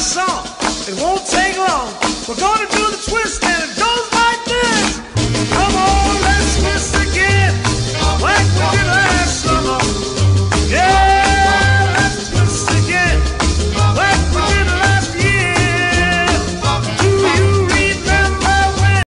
song. It won't take long. We're gonna do